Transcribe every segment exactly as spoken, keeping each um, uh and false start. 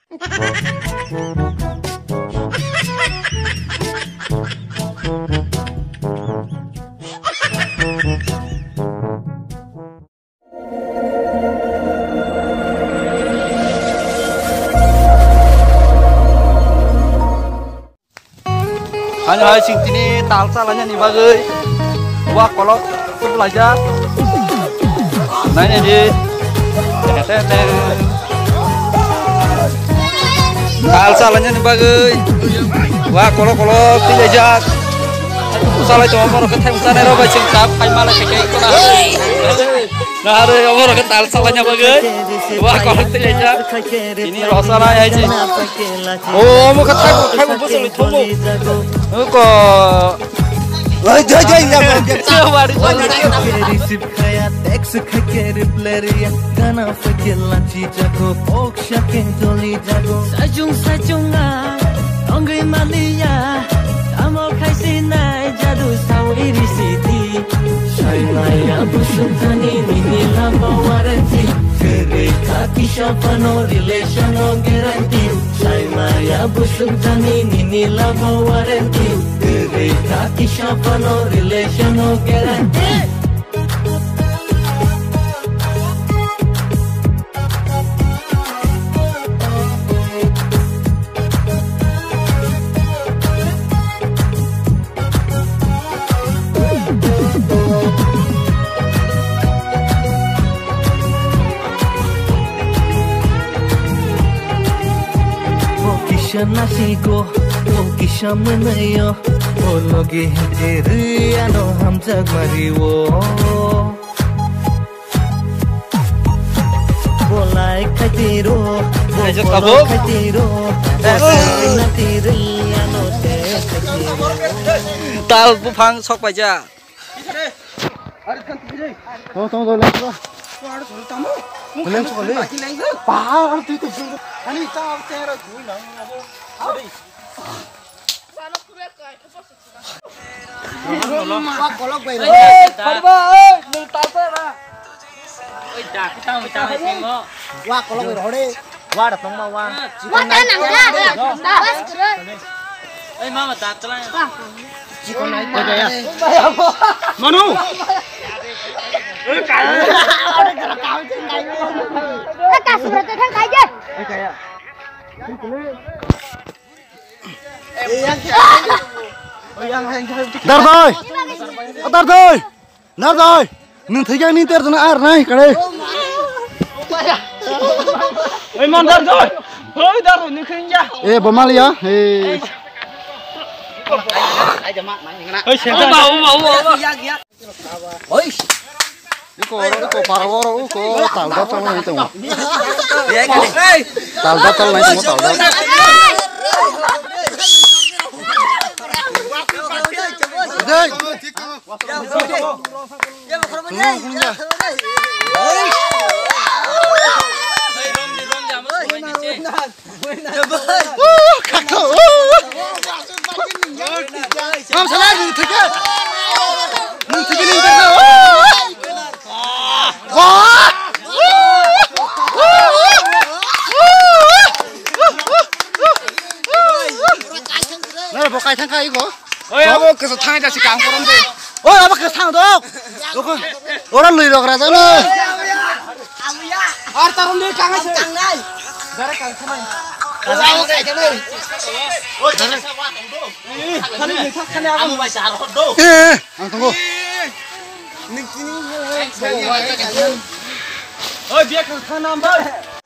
Hanya hai sing tini tal salahnya nih bagai. Wah kalau itu belajar. Nanya di. Teteh. Tal salahnya nih bagai. Wah kalau kalau belajar. Salah cuma mau ketemu sana roba sing tap hai malah kayak itu lah. Nah ada yang mau ketal salahnya bagai. Wah kalau belajar. Ini rosalah ya sih. Oh mau ketemu ketemu betul itu mau. Kok wah jajan yang coba receive kayak teks kayak reply ya karena fakir lanci jago oksha kentoli jago sajung sajunga onggai malia tamo kaisi nai jadu sawiri city shailaya busutani nini lamba warranty Kereta siapa no relation no guarantee shailaya busutani nini lamba warranty Kereta siapa no relation no guarantee nasigo kisah menayo ologi diri ano hamzag mariwo bolai katiro bolai katiro natiri ano te tal bufang sok baja tunggu tunggu tunggu Boleh boleh. Pahal tu itu. Ani tahu cara gue nang apa? Ada. Sana kuret kai. Wah kolok gue. Eh, padba, eh, minta sana. Oi, dah kita minta singo. Wah kolok gue hore. Wah datang mau wah. Wah tanang dah. Dah bas kuret. Eh mama tak telan. Cikon naik aja ya. Manu. Eh kasih berarti kan kaja. Eh kayak. Dar thôi. Dar thôi. Dar thôi. Nung thấy cái nín ter nó ar này cái đây. Ơi mon dar rồi. Hơi dar rồi nhưng khinh nha. Eh Bomalia. Eh. Ơi xem ra. Mau mau mau. Oi. Iko iko paraworo iko tal dot sama itu. Ya kan. Tal dot tal naik semua tal dot. Dai. Ya makro menjai. Mam salah ni tiga. Ni tiga ni tiga. Wah. Nah, bukai tangkai itu. Oi, aku ke sana jadi kang koran deh. Oh, apa ke sana dok? Orang lu dok rasa lu. Artarun deh kang aja. Kang nai. Gara kang sama. Kasih kayak gini. Oh, jangan sama dong. Eh, kan ini kan aku baca rodo. Eh, tunggu. Oi, biar ke sana mbak.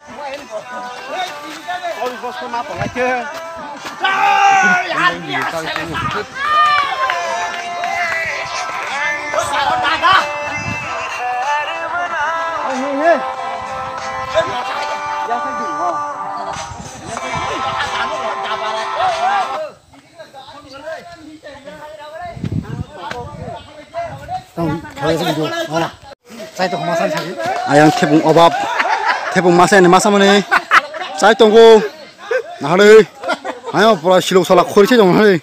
Oh, bos kenapa lagi? Ayang tepung obab, tepung masa ini masa mana? Saya tunggu. Nah hari, ayo pula siluk salah kursi dong hari.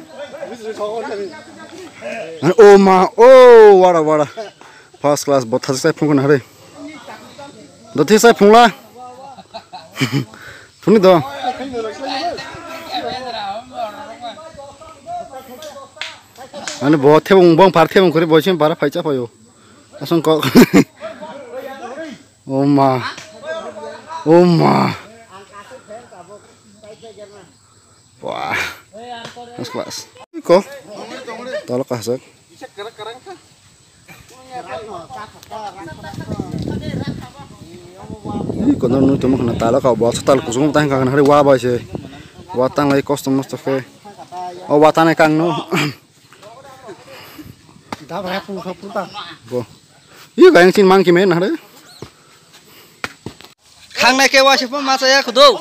Oh ma, oh wara wara, first class botas saya pun hari. Doti saya pun lah. Thuni to. Ane bo thebong bong par thebong kore bo chim para phaicha phayo. Asong ko. Oma. Oma. Wah. Mas kelas. Ko. Tolak kasek. Ini kono nu cuma kena tala kau bawa setal kusung tang kang hari wah bae se. Watang lagi kostum mustafa. Oh watane kang nu. Dah berapa puluh puluh tak? Bo. Iya kayang sin mang kimen hari. Khang này kêu ai chụp mà saya kudu.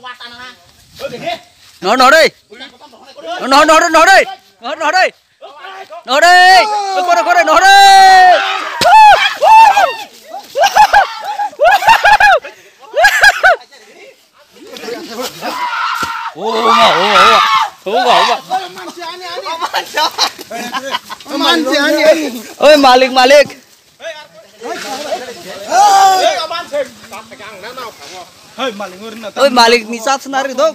Nó nó đây. Nó nó nó đây. Nó nó đây. Nó đây. Có đây có đây nó đây. Ô mà ô mà ô mà ô mà ơi Malik Malik ơi Malik ni sát senar itu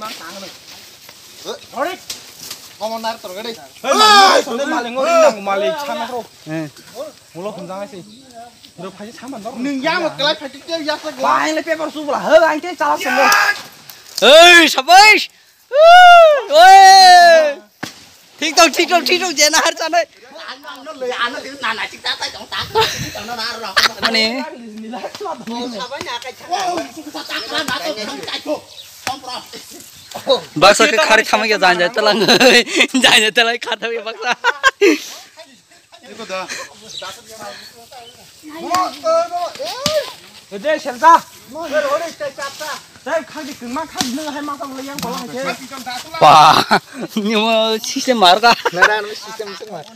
Komonar tergede. Hei, sudah maling ngori nang maling sama bro. Eh, mulo kumjang sih. Hidup aja sama dong. Ningjang một cái phải trực tiếp giáp ra. Bài lấy paper su là hơi anh thế sao xong rồi. ơi sabes ơi thinh tông thinh tông thinh tông gì nào hết đây Nó lười ăn nó cứ nàn này chính ta tay trọng tát trọng nó ra rồi. anh này bác sĩ cái khari tham gia dàn dàn tao lang dàn dàn tao lang khát thôi bác sĩ Rồi xem ra. Đây khai đi cứng mang khai nữa hay mang xong lấy ăn bỏ lại thế. wah nhưng mà system mar ka Nara nó system sức mà.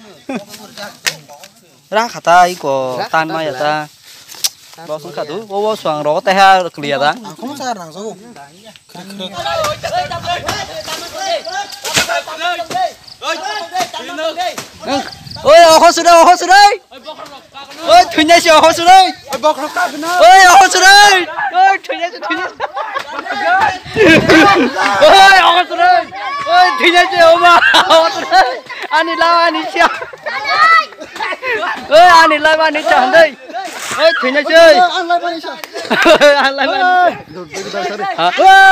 ra khata iko tan ma ya ta bác sĩ khát tu wo wo soang ro ta ha clear ta Không sao nang số. ơi ho su đây ho su đây ơi thuyền nhà siêu ho su đây ơi ho su đây ơi thuyền nhà thuyền nhà ơi ho su đây ơi thuyền nhà siêu mà ho su đây anh đi lao anh đi siêu ơi anh đi lao anh đi chẳng đây ơi thuyền nhà chơi Ăn lại bao nhiêu? anh lại hả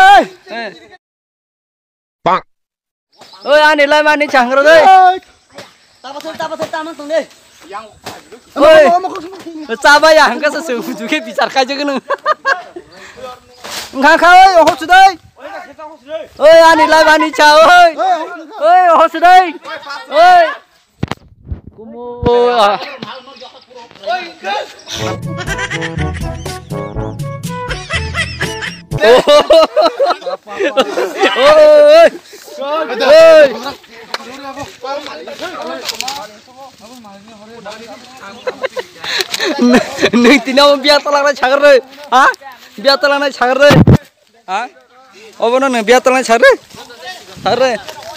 ơi anh đi lao anh đi chẳng rồi đây Ta bắt ta bắt ta mang tông đi. ơi sao ya hangga sesu juga bicara aja kan nggak kau host đây ơi anh đi lại anh đi chào ơi ơi host đây ơi kumu à ôi ơi neng tinau biar telang cagar deh, ah biar telang cagar deh, ah, oh benar neng biar telang cagar deh, cagar deh,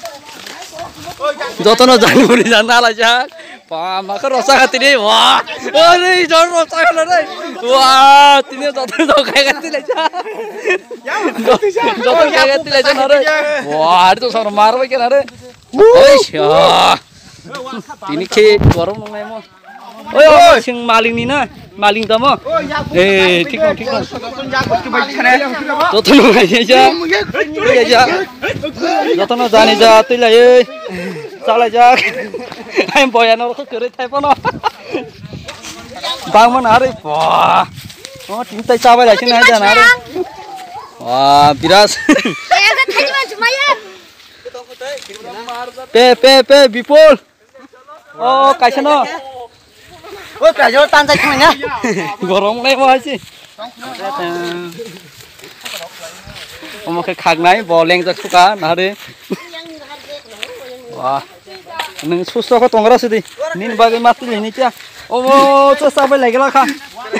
jodoh no jangan beri jangan aja, wah maka rasa hati deh, wah, ini jangan rasa hati deh, wah, ini jodoh jodoh kayak hati aja, jodoh kayak hati aja nare, wah itu sama marah kan nare, oh iya, ini ke warung nong nemo. Ôi ôi, sing maling ni na, maling tamo. Eh, ठीक हो ठीक हो. तो तो लोग आए जा, आए जा. तो तो ना जाने जा, तो ले ये, चला जा. हम बोया ना तो करे थे पनो. बांग मन आ रही, वाह. Oh, cinta cabai lah sini aja nare. Wah, biras. Pe pe pe bipol. Oh, kaisa no. Ôi cả vô tan tay không nhá. Gorong này mà chứ. Ông cái khạc này bò lên ra số cá nào đi. Wow. Neng susah kau tongkras itu. Nin bagai mati ini cia. Oh, tu sampai lagi lah kah.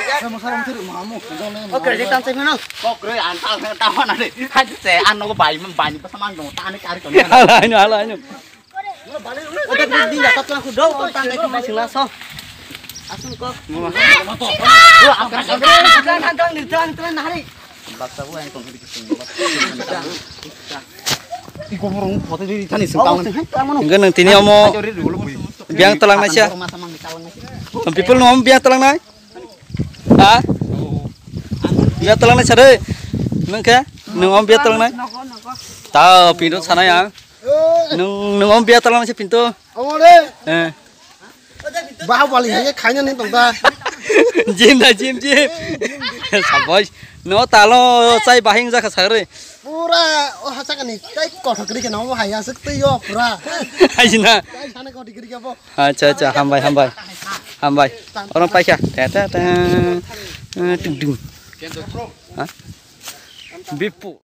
Ôi cái gì tan tay không? Có cái ăn tao cái tao ăn đi. Hai cái xe ăn nó có bảy mình bảy mình mang đồ tan nó cari còn. Alah ini alah ini. Ôi cái đi nhà tao tao khu đâu tan tay không sila so. Asun kok. Wah, angkat angkat angkat di jalan jalan hari. Baksa bu yang tong hidup sing. Iko horong foto di tani sengkang. Enggak nang tini omo biang telang na siya. People no biang telang na. Ha? Biang telang na siya deh. Nang ka? Nang om biang telang na. Tahu pintu sana ya. Nung nung om biang telang na siya pintu. Ông đi. Eh. Bao vào liền cái khai nhân nên tổng ta. Jim dah jim jim. Saboi. No talo sai bahing za khasar re. Pura, oh hasa kan ni. Cái cỏ thật cái cái nó hay à sức tiêu pura. Aina. Cái sana kau dikiri apa? Acha acha hambai hambai. Hambai. Orang pai kya? Ta ta ta. Dung dung. Ha? Bipu.